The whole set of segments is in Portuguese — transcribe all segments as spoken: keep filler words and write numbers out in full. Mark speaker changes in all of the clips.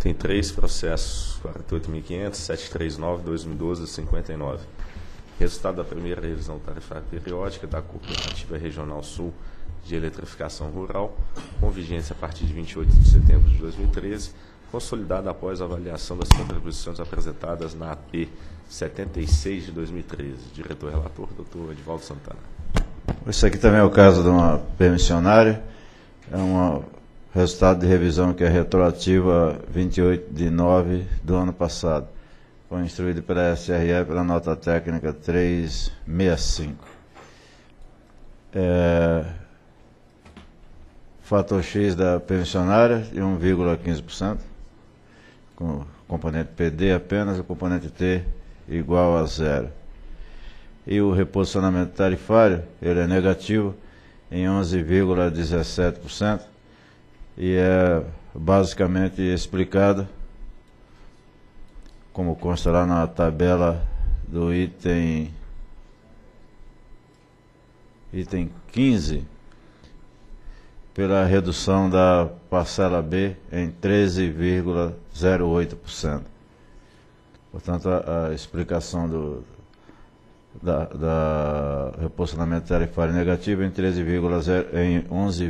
Speaker 1: tem três processos, quarenta e oito mil e quinhentos, setecentos e trinta e nove, dois mil e doze e cinquenta e nove. Resultado da primeira revisão tarifária periódica da Cooperativa Regional Sul de Eletrificação Rural, com vigência a partir de vinte e oito de setembro de dois mil e treze, consolidada após a avaliação das contribuições apresentadas na A P setenta e seis de dois mil e treze. Diretor-relator, doutor Edivaldo Santana.
Speaker 2: Esse aqui também é o caso de uma permissionária, é um resultado de revisão que é retroativa a vinte e oito de nove do ano passado. Foi instruído pela S R E pela nota técnica trezentos e sessenta e cinco. É, fator X da permissionária de um vírgula quinze por cento, com o componente P D apenas, o componente T igual a zero. E o reposicionamento tarifário, ele é negativo em onze vírgula dezessete por cento e é basicamente explicado, como consta lá na tabela do item, item quinze, pela redução da parcela B em treze vírgula zero oito por cento. Portanto, a, a explicação do da, da reposicionamento tarifário negativo em treze vírgula zero em onze,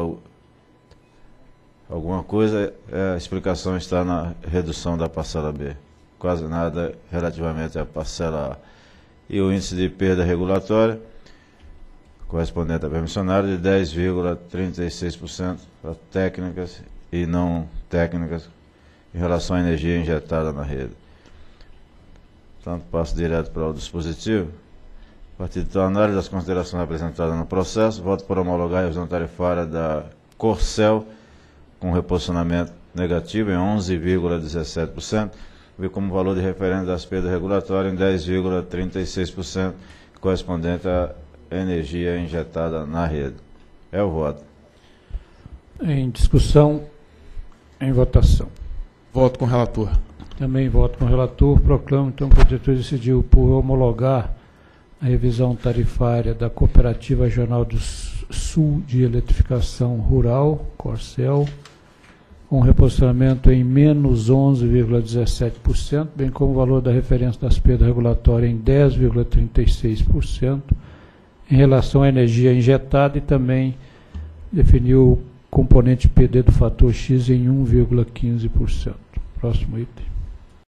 Speaker 2: alguma coisa, a explicação está na redução da parcela B. Quase nada relativamente à parcela A. E o índice de perda regulatória, correspondente à permissionária, de dez vírgula trinta e seis por cento para técnicas e não técnicas em relação à energia injetada na rede. Portanto, passo direto para o dispositivo. A partir da análise das considerações apresentadas no processo, voto por homologar a revisão tarifária da Corcel com reposicionamento negativo em onze vírgula dezessete por cento, e como valor de referência das perdas regulatórias em dez vírgula trinta e seis por cento, correspondente à energia injetada na rede. É o voto.
Speaker 3: Em discussão, em votação.
Speaker 4: Voto com o relator.
Speaker 3: Também voto com o relator. Proclamo, então, que a diretoria decidiu por homologar a revisão tarifária da Cooperativa Regional do Sul de Eletrificação Rural, Corcel, com reposicionamento em menos onze vírgula dezessete por cento, bem como o valor da referência das perdas regulatórias em dez vírgula trinta e seis por cento, em relação à energia injetada, e também definiu o componente P D do fator X em um vírgula quinze por cento. Próximo item.